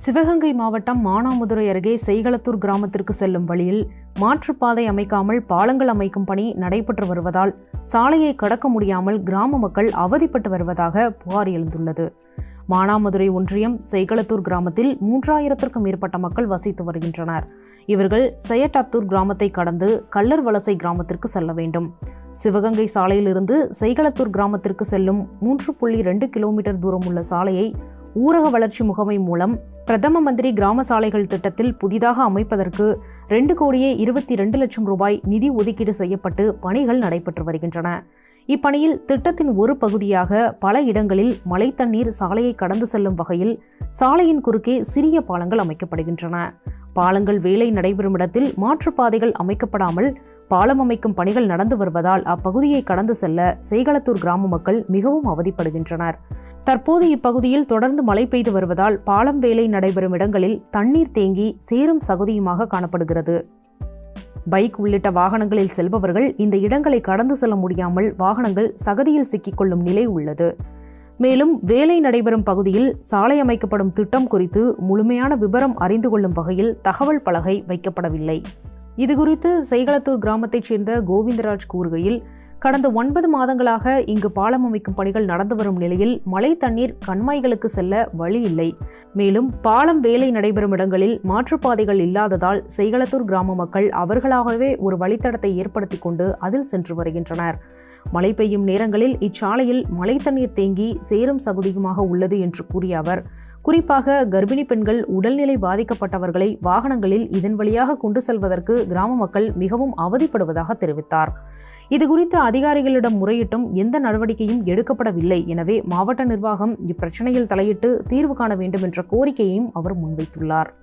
சிவகங்கை மாவட்டம் மானாமதுரை அருகே செய்களத்தூர் கிராமத்திற்கு செல்லும் வழியில் மாற்றுப்பாதை அமைக்காமல் பாலங்கள் அமைக்கும் பணி நடைபெற்று வருவதால் சாலையை கடக்க முடியாமல் கிராம மக்கள் அவதிப்பட்டு வருவதாக புகார் எழுந்துள்ளது. மானாமதுரை ஒன்றியம் செய்களத்தூர் கிராமத்தில் 3000க்கும் மேற்பட்ட மக்கள் வசித்து வருகின்றனர். இவர்கள் செயட்டாத்தூர் கிராமத்தை கடந்து கல்லர் வலசை கிராமத்திற்கு செல்ல வேண்டும். சிவகங்கை சாலையிலிருந்து செய்களத்தூர் கிராமத்திற்கு செல்லும் 3.2 கிலோமீட்டர் தூரம் உள்ள சாலையை ஊரக வளர்ச்சி முகமை மூலம் பிரதம மந்திரி கிராம சாலைகள் திட்டத்தில் புதிதாக அமைப்பதற்கு 2,22,00,000 ரூபாய் நிதி ஒதுக்கீடு செய்யப்பட்டு பணிகள் நடைபெற்று வருகின்றன. இப்பணியில் திட்டத்தின் ஒரு பகுதியாக பல இடங்களில் மழை தண்ணீர் சாலையை கடந்து செல்லும் வகையில் சாலையின் குறுக்கே சிறிய பாலங்கள் அமைக்கப்படுகின்றன. பாலங்கள் வேலை நடைபெறும் இடத்தில் மாற்றுப்பாதைகள் அமைக்கப்படாமல் பாலம் அமைக்கும் பணிகள் நடந்து வருவதால் அப்பகுதியை கடந்து செல்ல செய்களத்தூர் கிராம மக்கள் மிகவும் அவதிப்படுகின்றனர். தற்போது இப்பகுதியில் தொடர்ந்து மழை பெய்து வருவதால் பாலம் வேலை நடைபெறும் இடங்களில் தண்ணீர் தேங்கி சேரும் சகதியுமாக காணப்படுகிறது. பைக் உள்ளிட்ட வாகனங்களில் செல்பவர்கள் இந்த இடங்களை கடந்து செல்ல முடியாமல் வாகனங்கள் சகதியில் சிக்கிக்கொள்ளும் நிலை உள்ளது. மேலும் வேலை நடைபெறும் பகுதியில் சாலை அமைக்கப்படும் திட்டம் குறித்து முழுமையான விபரம் அறிந்து கொள்ளும் வகையில் தகவல் பலகை வைக்கப்படவில்லை. இதுகுறித்து செய்களத்தூர் கிராமத்தைச் சேர்ந்த கோவிந்தராஜ் கூறுகையில், கடந்த 9 மாதங்களாக இங்கு பாலம் அமைக்கும் பணிகள் நடந்து வரும் நிலையில் மழை தண்ணீர் கண்மாய்களுக்கு செல்ல வழி இல்லை. மேலும் பாலம் வேலை நடைபெறும் இடங்களில் மாற்றுப்பாதைகள் இல்லாததால் செய்களத்தூர் கிராம மக்கள் அவர்களாகவே ஒரு வழித்தடத்தை ஏற்படுத்தி கொண்டு அதில் சென்று வருகின்றனர். மழை பெய்யும் நேரங்களில் இச்சாலையில் மழை தண்ணீர் தேங்கி சேரும் சகுதியுமாக உள்ளது என்று கூறிய அவர், குறிப்பாக கர்ப்பிணி பெண்கள், உடல்நிலை பாதிக்கப்பட்டவர்களை வாகனங்களில் இதன் வழியாக கொண்டு செல்வதற்கு கிராம மக்கள் மிகவும் அவதிப்படுவதாக தெரிவித்தார். இதுகுறித்து அதிகாரிகளிடம் முறையிட்டும் எந்த நடவடிக்கையும் எடுக்கப்படவில்லை. எனவே மாவட்ட நிர்வாகம் இப்பிரச்சனையில் தலையிட்டு தீர்வு காண வேண்டும் என்ற கோரிக்கையையும் அவர் முன்வைத்துள்ளார்.